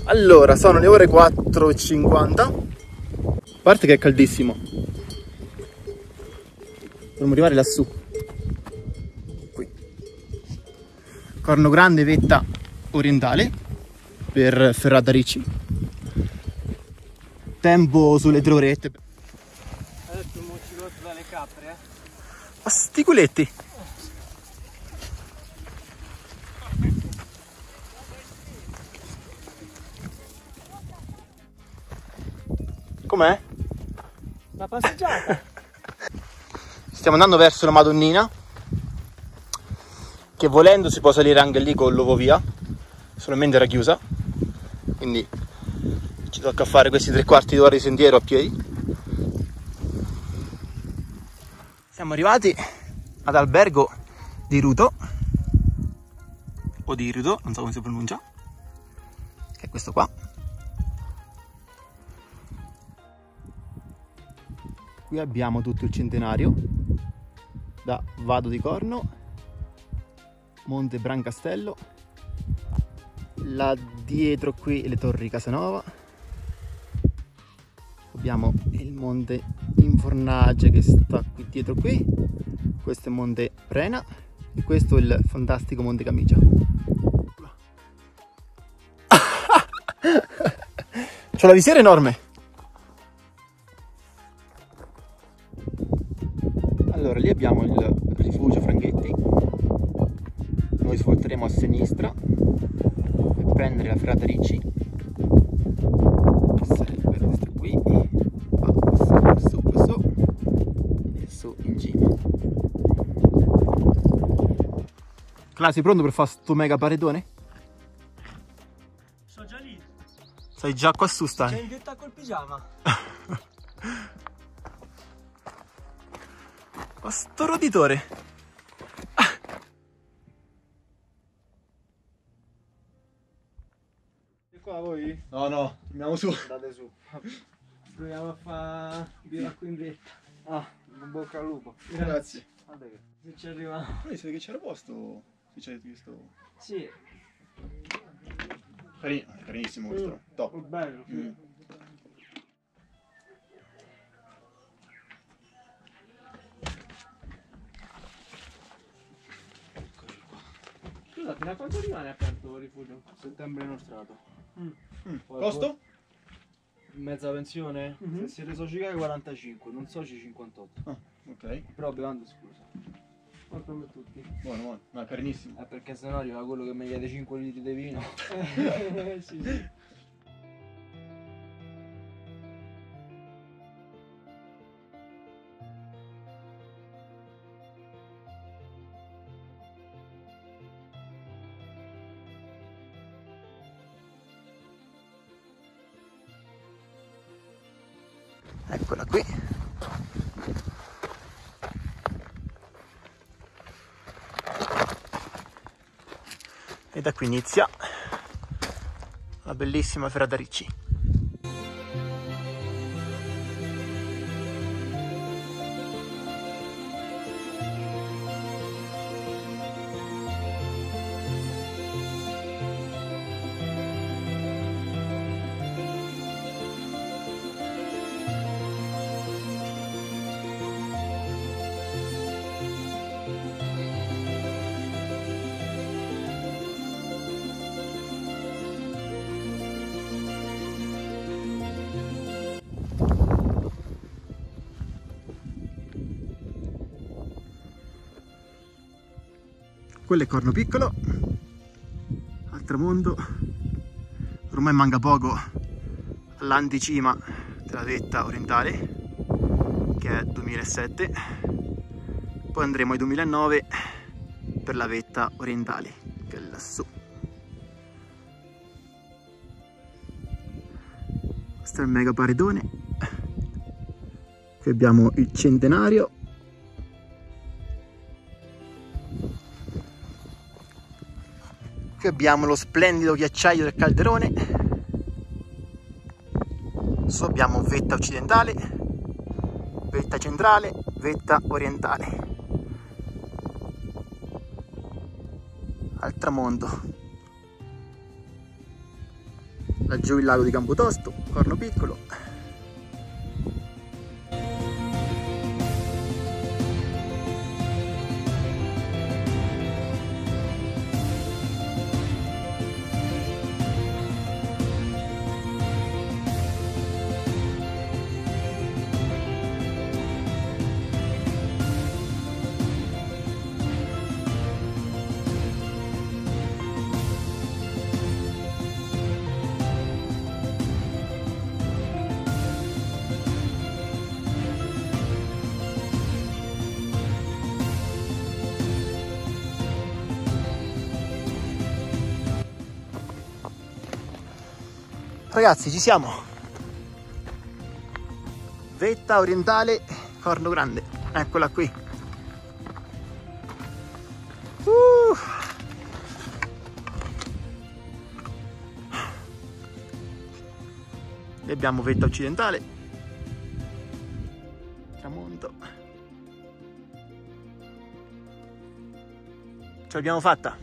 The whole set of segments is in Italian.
Allora, sono le ore 4:50. A parte che è caldissimo. Dovremmo arrivare lassù. Qui. Corno Grande, vetta orientale per Ferrata Ricci. Tempo sulle 3 orette. Adesso mo ci rotto dalle capre, eh. Ma sti culetti. Com'è? La passeggiata. Stiamo andando verso la Madonnina, che volendo si può salire anche lì con l'ovovia, solamente era chiusa, quindi ci tocca fare questi 3/4 d'ora di sentiero a piedi. Siamo arrivati ad albergo di Ruto, o di Ruto, non so come si pronuncia, che è questo qua. Qui abbiamo tutto il centenario da Vado di Corno, Monte Brancastello, là dietro qui le torri Casanova, abbiamo il Monte Infornage che sta qui dietro qui, questo è Monte Prena e questo è il fantastico Monte Camicia. C'ho la visiera enorme. Allora, lì abbiamo il rifugio Franghetti. Noi svolteremo a sinistra per prendere la Ferrata Ricci. Sarebbe questa qui. Va su e su in cima. Cla, sei pronto per fare sto mega paredone? Sono già lì. Sei già qua su, stai? C'è in diretta col pigiama. Ma sto roditore! E qua voi? No, andiamo su. Andate su. Proviamo a fare birra qui in vetta. Ah, in bocca al lupo. Grazie. Vabbè, se ci arriviamo. Poi siete che c'era posto? Che c'è questo? Sì. Carinissimo questo. Top. Bello, sì. Scusate, da quanto rimane aperto il rifugio? Settembre inoltrato. Costo? Mezza pensione? Se siete soci 45, non soci 58. Ah, ok. Però bevande scusa. Quanto per tutti? Buono, ma carinissimo. Perché sennò arriva quello che mi chiede 5 litri di vino. Sì. Eccola qui. E da qui inizia la bellissima Ferrata Ricci. Quello è Corno Piccolo, al tramonto, ormai manca poco all'anticima della vetta orientale, che è 2007, poi andremo ai 2009 per la vetta orientale, che è lassù. Questo è il mega paredone, qui abbiamo il centenario. Qui abbiamo lo splendido ghiacciaio del Calderone, su abbiamo vetta occidentale, vetta centrale, vetta orientale. Al tramonto Laggiù il lago di Campotosto, Corno Piccolo. Ragazzi, ci siamo. Vetta orientale Corno Grande, eccola qui. E abbiamo vetta occidentale, tramonto. Ce l'abbiamo fatta.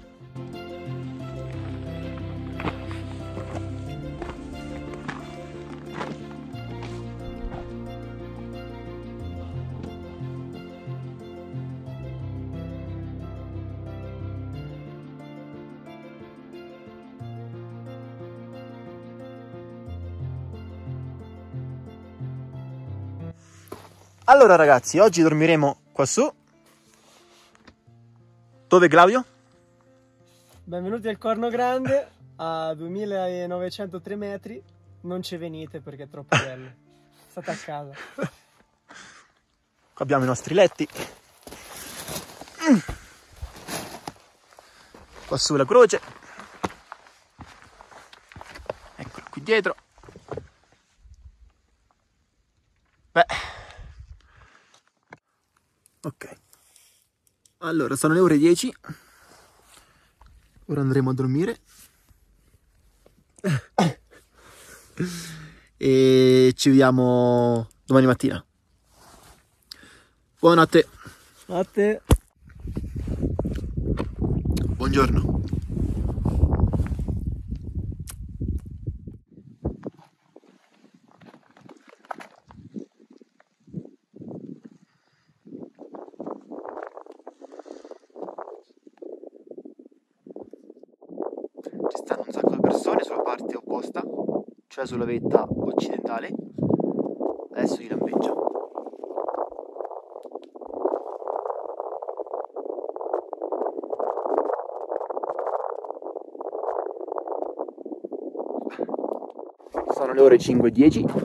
Allora ragazzi, oggi dormiremo qua su. Dove, Claudio? Benvenuti al Corno Grande a 2903 metri. Non ci venite perché è troppo bello. State a casa. Qua abbiamo i nostri letti. Qua su la croce. Eccola qui dietro. Beh. Ok. Allora, sono le ore 10. Ora andremo a dormire. E ci vediamo domani mattina. Buonanotte. A te. Buongiorno. Ci stanno un sacco di persone sulla parte opposta, cioè sulla vetta occidentale. Adesso gli lampeggia. Sono le ore 5:10.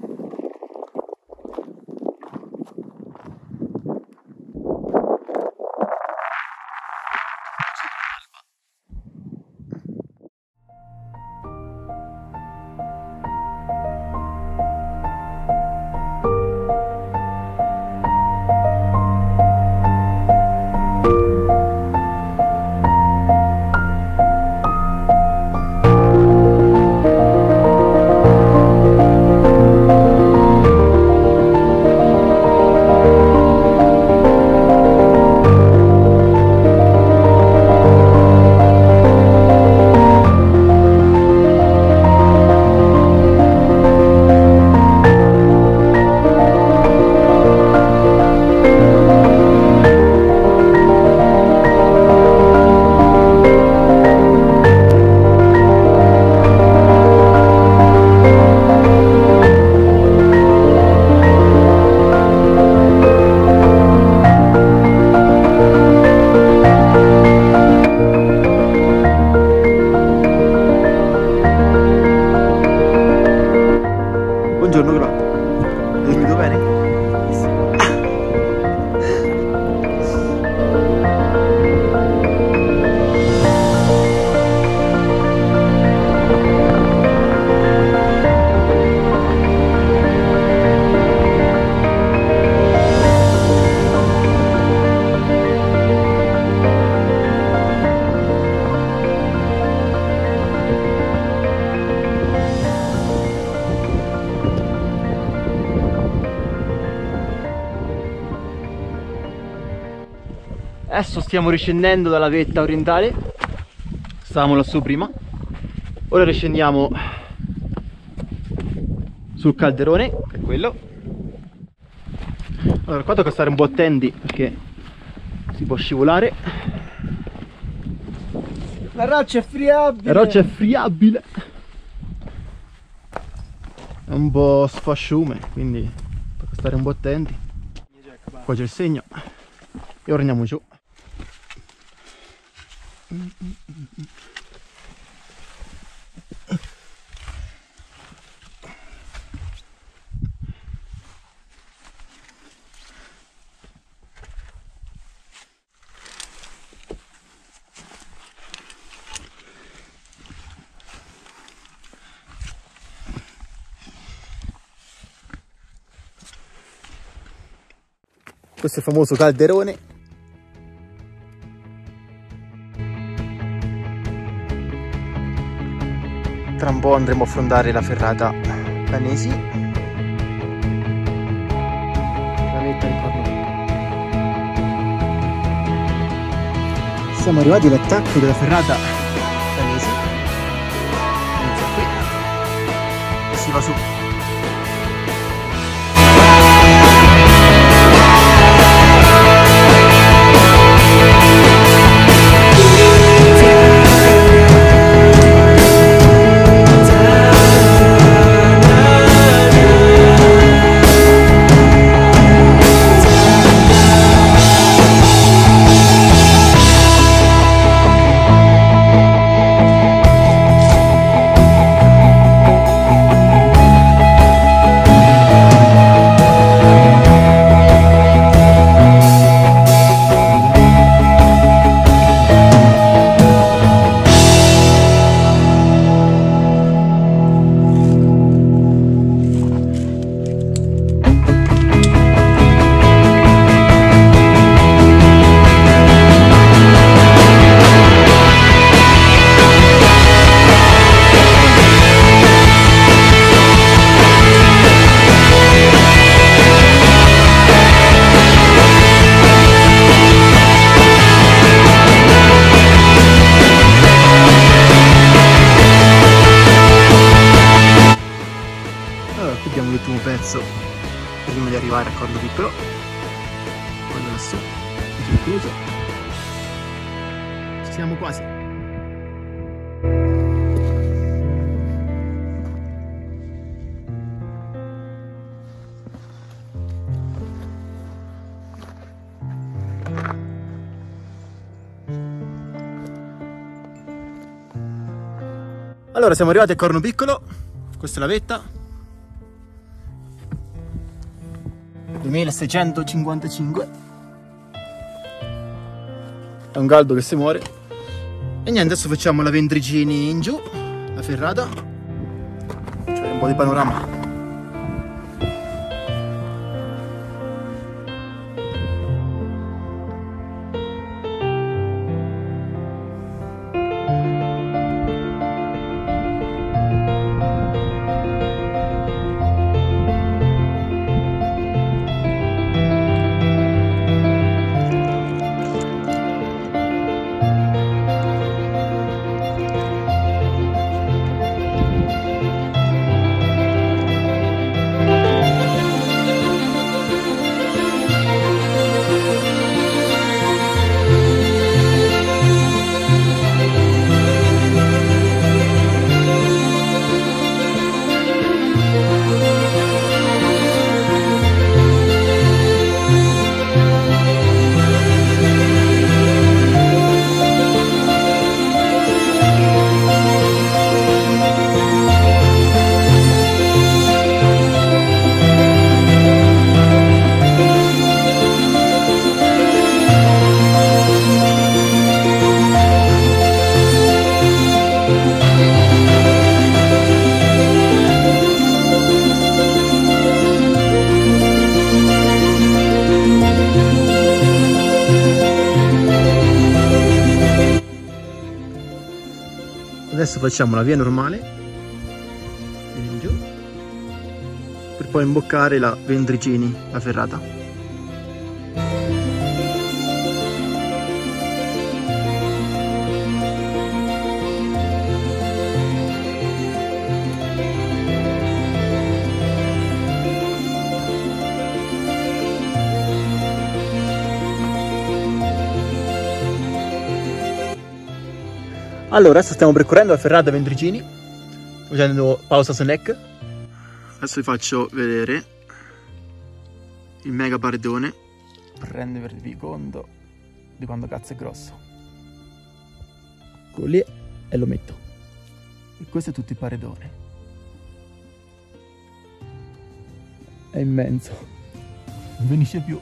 Buongiorno, Gra. Hai dormito bene? Adesso stiamo riscendendo dalla vetta orientale. Stavamo lassù prima. Ora riscendiamo sul calderone, che è quello. Allora, qua tocca stare un po' attenti perché si può scivolare. La roccia è friabile. La roccia è friabile. È un po' sfasciume, quindi tocca stare un po' attenti. Qua c'è il segno. E ora andiamo giù. Questo è il famoso calderone. Tra un po' andremo a affrontare la ferrata Canesi. La vetta di Corno. Siamo arrivati all'attacco della ferrata Canesi. Inizia qui e si va su. Abbiamo l'ultimo pezzo prima di arrivare a Corno Piccolo, quello lassù, sul cruce. Ci siamo quasi. Allora siamo arrivati a Corno Piccolo, questa è la vetta. 2655. È un caldo che si muore. E niente, adesso facciamo la Vendrigini in giù, la ferrata, cioè un po' di panorama. Adesso facciamo la via normale in giù per poi imboccare la Vendrigini, la ferrata. Allora, adesso stiamo percorrendo la ferrata Ventricini, facendo pausa snack. Adesso vi faccio vedere il mega paredone. Prendervi conto di quando cazzo è grosso. Quello lì e lo metto. E questo è tutto il paredone. È immenso. Non finisce più.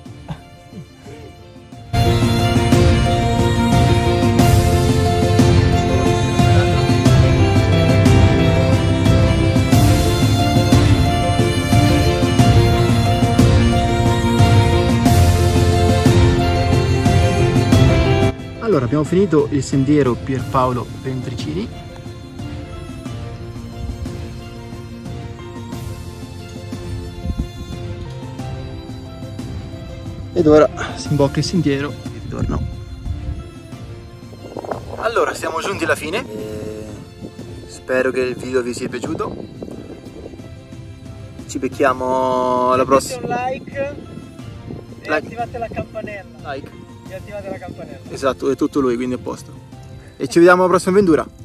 Allora, abbiamo finito il sentiero Pierpaolo Ventricini. Ed ora si imbocca il sentiero e ritorno. Allora, siamo giunti alla fine. Spero che il video vi sia piaciuto. Ci becchiamo alla prossima. Mettete un like e attivate la campanella. Like. E attivate la campanella. Esatto, è tutto lui, quindi a posto. E ci vediamo alla prossima avventura.